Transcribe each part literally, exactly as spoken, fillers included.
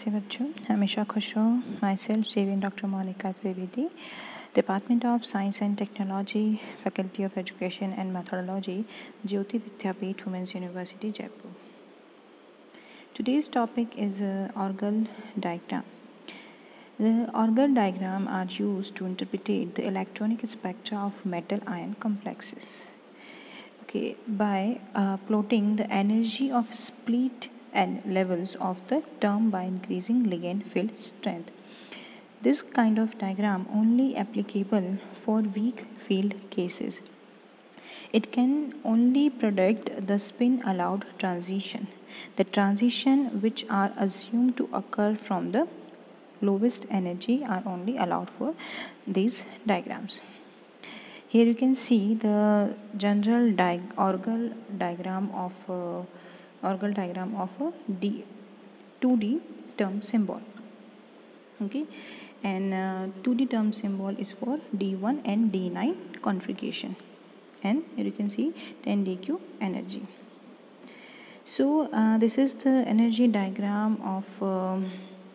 से बच्चों हमेशा खुश रहो। माई सेल्फ जेवियन doctor Monika Trivedi, department of science and technology, faculty of education and methodology, Jyoti Vidyapeeth women's university Jaipur. Today's topic is uh, Orgel diagram. The Orgel diagram are used to interpret the electronic spectra of metal ion complexes. Okay, by uh, plotting the energy of split and levels of the term by increasing ligand field strength. This kind of diagram only applicable for weak field cases. It can only predict the spin allowed transition, the transition which are assumed to occur from the lowest energy are only allowed for these diagrams. Here you can see the general di- Orgel diagram of uh, Orgel diagram of a D, two D term symbol. Okay, and uh, two D term symbol is for D one and D nine configuration, and here you can see ten D Q energy. So uh, this is the energy diagram of um,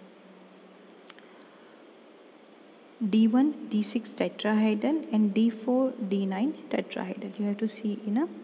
D one D six tetrahedral and D four D nine tetrahedral. You have to see in a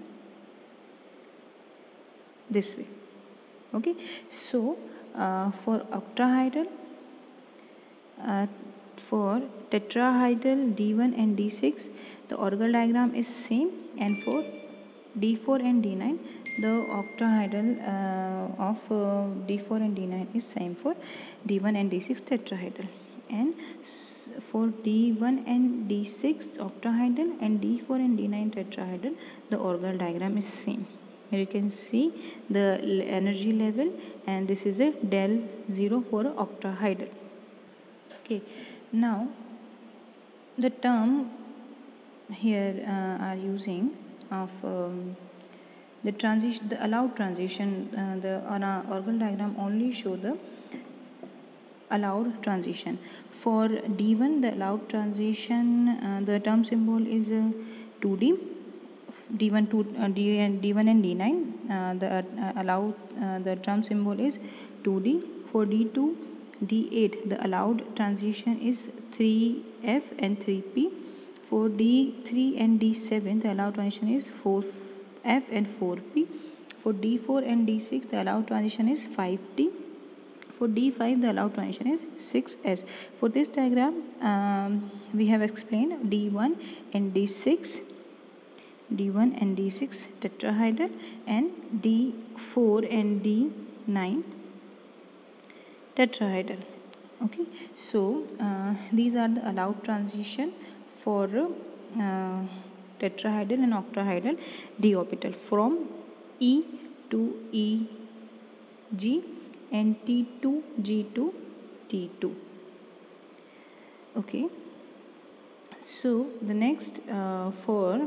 this way. Okay, so uh, for octahedral, uh, for tetrahedral D one and D six, the Orgel diagram is same, and for D four and D nine, the octahedral uh, of uh, D four and D nine is same for D one and D six tetrahedral, and for D one and D six octahedral and D four and D nine tetrahedral, the Orgel diagram is same. Here you can see the energy level, and this is a del zero for octahedral. Okay, now the term here uh, are using of um, the transition, the allowed transition. Uh, the on our Orgel diagram only show the allowed transition. For D one, the allowed transition, uh, the term symbol is uh, two D. D one to uh, D and D one and D nine, uh, the uh, allowed uh, the term symbol is two D. For D two, D eight, the allowed transition is three F and three P. For D three and D seven, the allowed transition is four F and four P. For D four and D six, the allowed transition is five T. For D five, the allowed transition is six S. For this diagram, um, we have explained D one and D six, D one and D six tetrahedral, and D four and D nine tetrahedral. Okay, so uh, these are the allowed transition for uh, tetrahedral and octahedral d orbital from E to E G and T to G to T two. Okay, so the next uh, for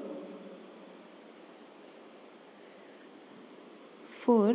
for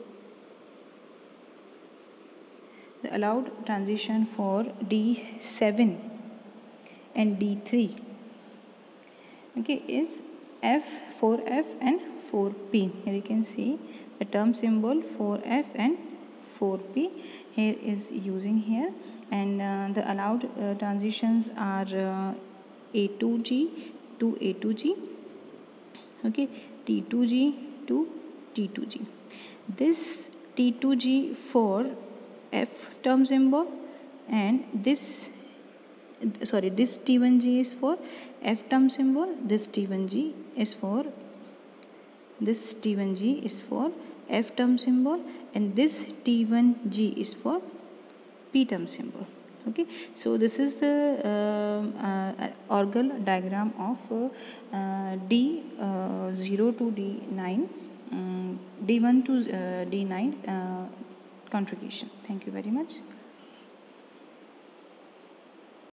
the allowed transition for D seven and D three, okay, is F, four F and four P. Here you can see the term symbol four F and four P here is using here, and uh, the allowed uh, transitions are uh, A two G to A two G, okay, T two G to T two G. This T two G for F term symbol, and this sorry this T one G is for F term symbol, this T one G is for this T one G is for F term symbol, and this T one G is for P term symbol. Okay, so this is the uh, uh, Orgel diagram of uh, D zero to D nine, um, D one to uh, D nine uh, configuration. Thank you very much.